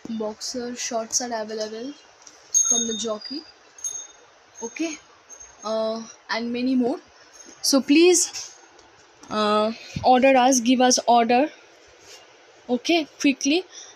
boxer shorts are available from the jockey. Okay, and many more. So please order us, give us order. Okay, quickly.